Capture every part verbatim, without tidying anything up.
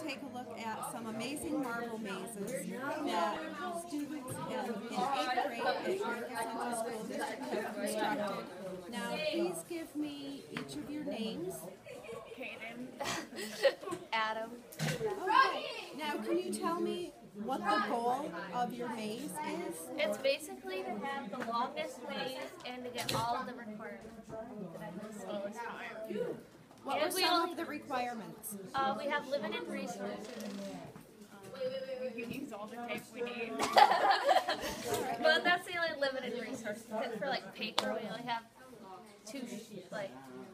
take a look at some amazing marble mazes that students in, in eighth grade at Utica Central School District have constructed. Now, please give me each of your names. Hayden. Adam. Okay. Now, can you tell me what the goal of your maze is? It's basically to have the longest maze and to get all of the requirements that I listed this time. What And were we some only- of the requirements? Uh, we have limited resources. You use all the tape we need. But that's the only limited resource. Because for like paper, we only have two, like,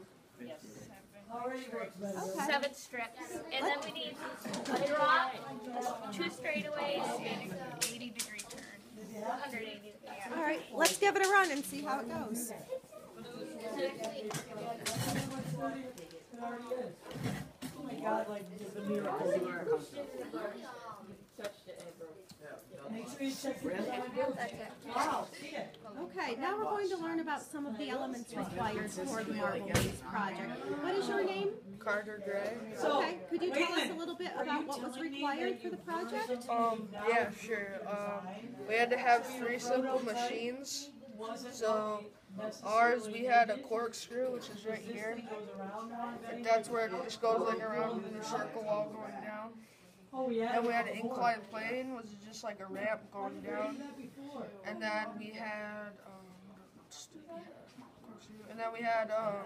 Okay. seven strips. And then we need a drop, two straightaways, eighty degree turn. one hundred eighty. All right, let's give it a run and see how it goes. Oh my God, like just a miracle. Make sure you check your Wow, see it. Okay, now we're going to learn about some of the elements required for the Marble Maze project. What is your name? Carter Gray. Okay, could you tell us a little bit about what was required for the project? Um, yeah, sure. Um, we had to have three simple machines. So ours, we had a corkscrew, which is right here. And that's where it just goes like around in a circle all going down. Oh, yeah. Then we had an incline plane, which is just like a ramp going down. And then we had, um, what else did we have? Corkscrew. And then we had, um,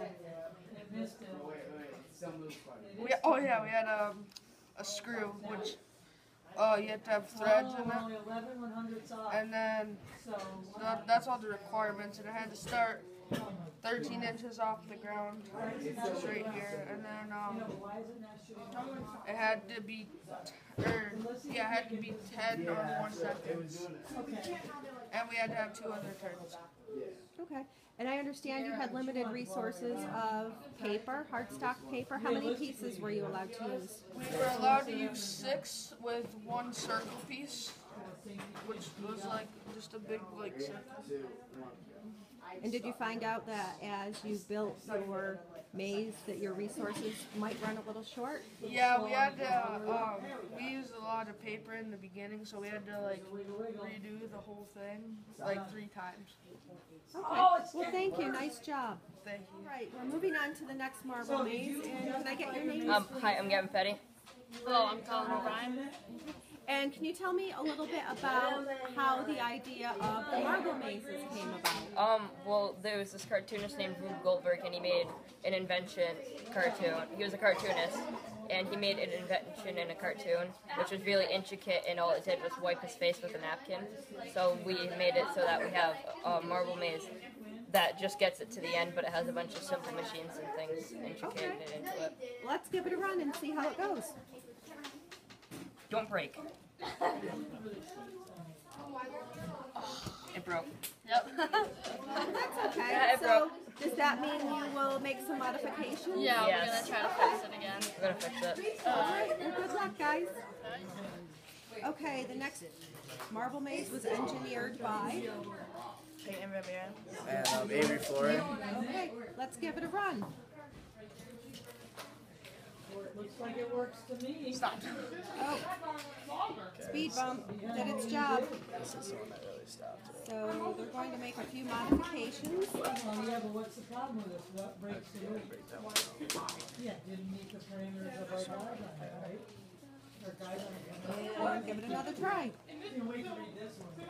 we, oh yeah, we had um, a screw, which uh, you have to have threads in it. And then that, that's all the requirements. And it had to start thirteen inches off the ground, just right here. And then um, it had to be, or, yeah, it had to be ten or more seconds. And we had to have two other turns. Okay, and I understand you had limited resources of paper, hardstock paper. How many pieces were you allowed to use? We were allowed to use six with one circle piece, which was like just a big like circle. And did you find out that as you built your maze that your resources might run a little short? Yeah, we had to, um, we used a lot of paper in the beginning, so we had to like redo the whole thing like three times. Okay, well thank you, nice job. Thank you. All right, we're moving on to the next marble maze, and can I get your name? Um, hi, I'm Gavin Petty. Hello, I'm Colin O'Brien. And can you tell me a little bit about how the idea of the marble mazes came about? Um, well, there was this cartoonist named Rube Goldberg, and he made an invention cartoon. He was a cartoonist, and he made an invention in a cartoon, which was really intricate, and all it did was wipe his face with a napkin. So we made it so that we have a marble maze that just gets it to the end, but it has a bunch of simple machines and things intricated Okay. into it. Let's give it a run and see how it goes. Don't break. It broke. Yep. That's okay. Yeah, it So does that mean you will make some modifications? Yeah, we're Yes. gonna try to fix it again. We're gonna fix it. All right, well, good luck, guys. Okay, the next marble maze was engineered by. And um, Avery Flora. Okay, let's give it a run. Looks like it works to me. Stop. Oh, speed bump did its job. This is the one that really stopped it. So they're going to make a few modifications. Oh, yeah, but what's the problem with this? What breaks the roof? Yeah, didn't meet the parameters of our guideline, right? Our guideline. And give it another try. Can't wait to read this one.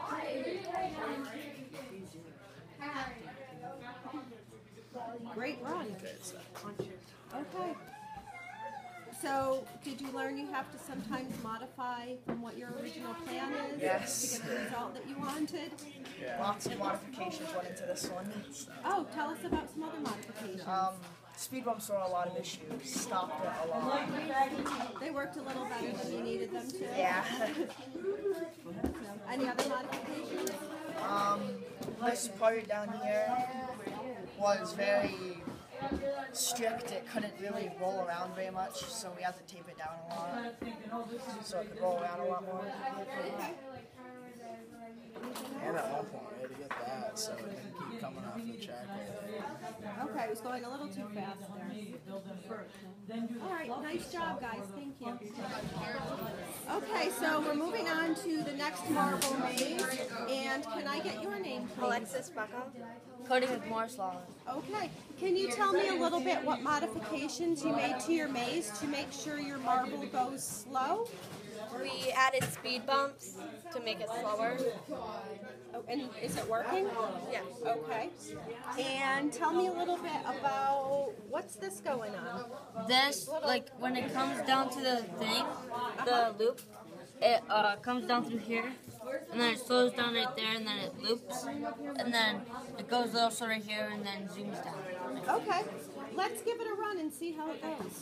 Great run. Okay. So, did you learn you have to sometimes modify from what your original plan is Yes. to get the result that you wanted? Lots of modifications went into this one. Oh, tell us about some other modifications. Um, speed bumps saw a lot of issues, stopped it a lot. They worked a little better than you needed them to. Yeah. So, any other modifications? Um, this part down here was very strict. It couldn't really roll around very much, so we had to tape it down a lot so it could roll around a lot more. And at one point we had to get that so it didn't keep coming off the track right there. Okay, it was going a little too fast there. All right, nice job, guys. Thank you. Okay, so we're moving on to the next marble maze. And can I get your name, please? Alexis Bucko. Cody McMorslaw. Okay. Can you tell me a little bit what modifications you made to your maze to make sure your marble goes slow? We added speed bumps to make it slower. Oh, and is it working? Yeah. Okay. And tell me a little bit about what's this going on? This, like, when it comes down to the thing, the loop, it uh, comes down through here, and then it slows down right there, and then it loops, and then it goes also right here, and then zooms down. Okay. Let's give it a run and see how it goes.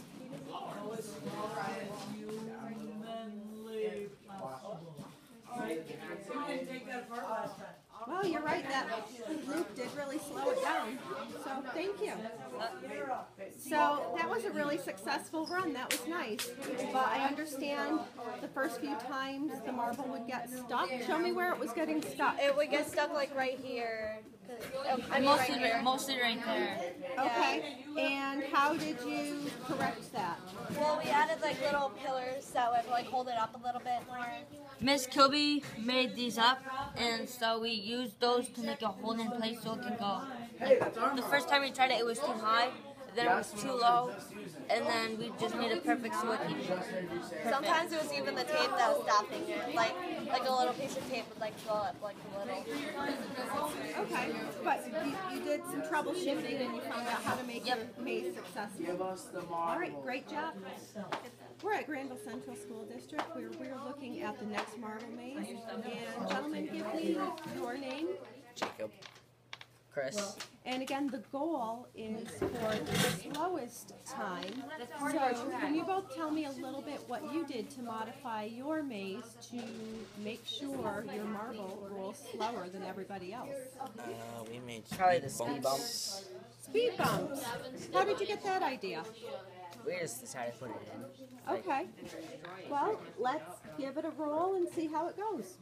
Well, you're right, that loop did really slow it down. So, thank you. So, that was a really successful run. That was nice. But I understand the first few times the marble would get stuck. Show me where it was getting stuck. It would get stuck like right here. I mean, Mostly, right here. mostly right there. Okay. And how did you correct that? Well, we added like little pillars that would like hold it up a little bit more. Miss Kilby made these up, and so we used those to make a hold in place so it can go. Like, the first time we tried it, it was too high, then it was too low, and then we just made it perfect so it can go. Sometimes it was even the tape that was stopping it. Like like a little piece of tape would like blow up like a little. Okay, but you, you did some troubleshooting and you found out how to make Yep. your maze successful. All right, great job. We're at Granville Central School District. We're, we're looking at the next marble maze. And gentlemen, give me your name. Jacob. Chris. And again, the goal is for the slowest time. So can you both tell me a little bit what you did to modify your maze to make sure your marble rolls slower than everybody else? Uh, we made Probably the speed speed bumps. bumps. Speed bumps. How did you get that idea? We just decided to put it in. Okay. Well, let's give it a roll and see how it goes.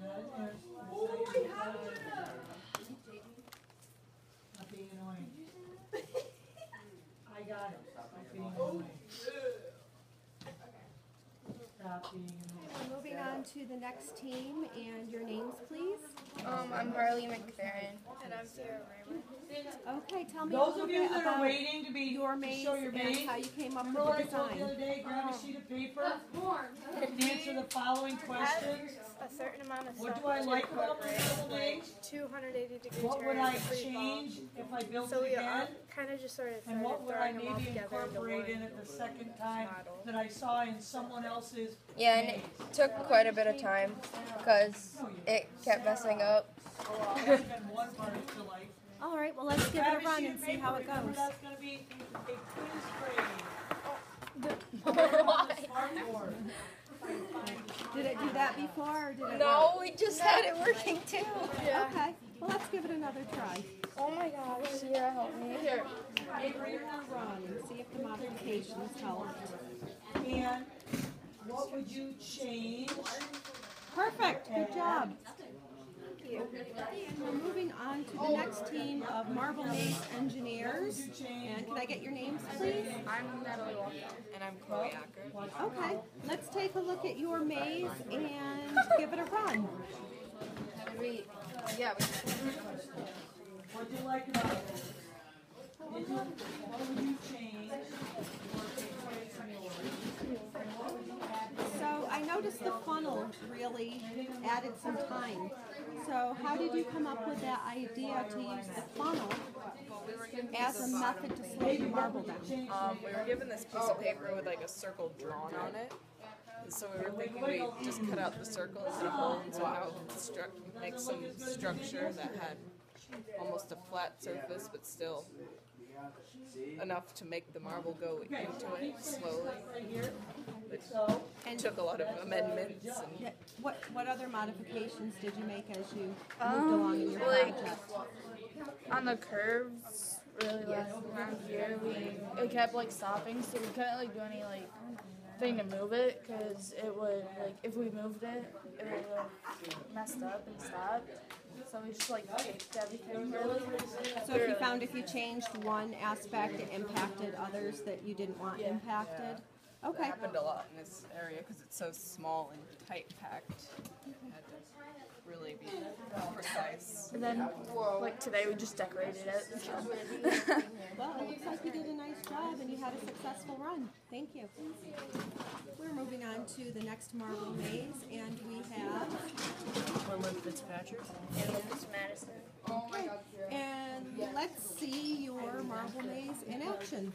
Not being annoying. I got it. Stop being annoying. Stop being annoying. Moving on to the next team, and your names, please. Um, I'm Harley McFerrin. And I'm Sarah Raymer. Okay, tell me a Those little of you bit that about are waiting to be your to maze show your and maze, how you came up remember with what I the told you the other design. day? Grab a sheet of paper and answer the following questions. A certain amount of What stuff do I to like about the incorporate, marble like maze? two hundred eighty degree What would turns, I free change fall. if I built So it we again? kind of just sort of And started what would I throwing them all maybe together into incorporate in one. it the second time model. that I saw in someone else's Yeah, and maze? it took quite a bit of time because it kept messing up. That's been one part of your life. All right, well, let's give it Grab a run sheet and of see how it paper. Remember, goes. that's going to be a quiz grade. Smartboard. Did it do that before, or did it No, we just had it working too. not? Okay, well, let's give it another try. Oh my gosh, Sierra, help me. Here. Give it a run and see if the modifications helped. And what would you change? Perfect, good job. We're moving on to the next team of Marble Maze engineers. And can I get your names, please? I'm Natalie Walker. And I'm Chloe Acker. Okay, let's take a look at your maze and give it a run. We, yeah, we, What do you like about it? Did you, what would you change? Or take away from yours? And what would you add? So I noticed the funnel really added some time. So how did you come up with that idea to use the funnel as a method to slow the marble down? um, we were given this piece of paper with like a circle drawn on it. And so we were thinking we just cut out the circle and put a hole into how to stru- make some structure that had almost a flat surface, but still enough to make the marble go into it slowly. It took a lot of amendments and Yeah, What, what other modifications did you make as you moved Um, along in your like- project? on the curves really last around here. We it kept like stopping, so we couldn't like do any like thing to move it because it would like if we moved it, it would have messed up and stopped. So we just like taped everything really. So if you found if you changed one aspect, it impacted others that you didn't want impacted? That Okay. happened a lot in this area because it's so small and tight packed. It had to really be precise. And then like today we just decorated it. Well, it looks like you did a nice job and you had a successful run. Thank you. We're moving on to the next marble maze, and we have Quinlan Fitzpatrick. And Lucas Madison. okay. And let's see your marble maze in action.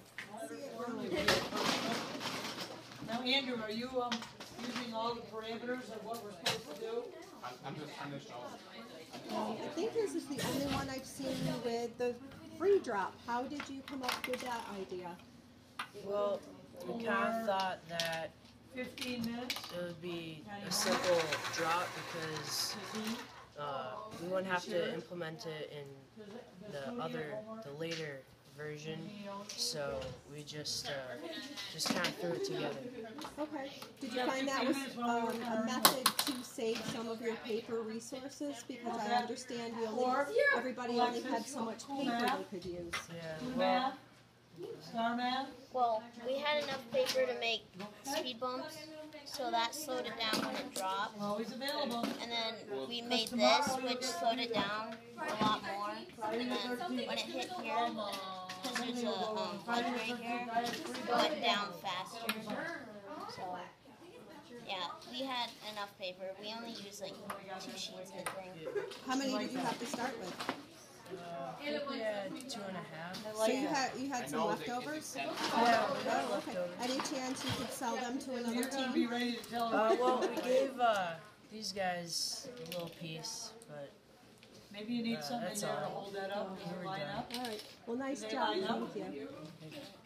Now, Andrew, are you um, using all the parameters of what we're supposed to do? I'm just trying to show. Um, I think this is the only one I've seen with the free drop. How did you come up with that idea? Well, we kind of thought that Fifteen minutes? it would be a simple drop because uh, we wouldn't have to implement it in the other, the later version. So we just, uh, just kind of threw it together. Okay. Did you find that was um, a method to save some of your paper resources? Because I understand you only, everybody only had so much paper they could use. Yeah. Well, Starman? Well, we had enough paper to make speed bumps, so that slowed it down when it dropped. Always available. And then we made this, which slowed it down a lot more. And then when it hit here, because there's a um, plug right here, it went down faster. So, yeah, we had enough paper. We only used like two sheets, I think. How many did you have to start with? uh, I think we had two and a half. So you had you had some leftovers? Yeah, Oh, okay. Any chance you could sell them to another You're gonna be team? ready to tell Uh, her. well, we gave uh, these guys a little piece, but Maybe you need uh, something that's there to all. hold that up, We're line done. up. All right. Well, nice They job. line up? Thank you.